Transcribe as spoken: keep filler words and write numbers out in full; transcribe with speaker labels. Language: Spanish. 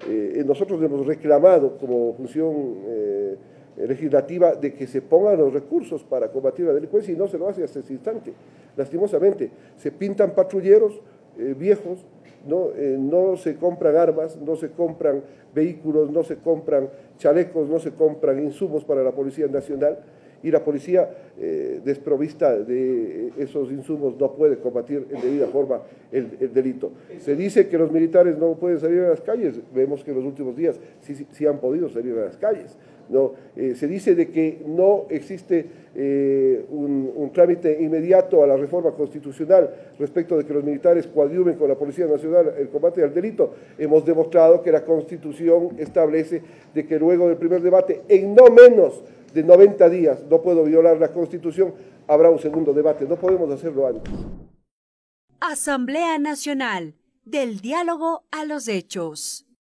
Speaker 1: Eh, nosotros hemos reclamado como función eh, legislativa de que se pongan los recursos para combatir la delincuencia y no se lo hace hasta ese instante. Lastimosamente, se pintan patrulleros eh, viejos, ¿no? Eh, no se compran armas, no se compran vehículos, no se compran chalecos, no se compran insumos para la Policía Nacional, y la policía eh, desprovista de esos insumos no puede combatir en debida forma el, el delito. Se dice que los militares no pueden salir a las calles, vemos que en los últimos días sí, sí, sí han podido salir a las calles. ¿No? Eh, se dice de que no existe eh, un, un trámite inmediato a la reforma constitucional respecto de que los militares coadyuven con la Policía Nacional el combate al delito. Hemos demostrado que la Constitución establece de que luego del primer debate, en no menos de noventa días, no puedo violar la Constitución, habrá un segundo debate, no podemos hacerlo antes.
Speaker 2: Asamblea Nacional, del diálogo a los hechos.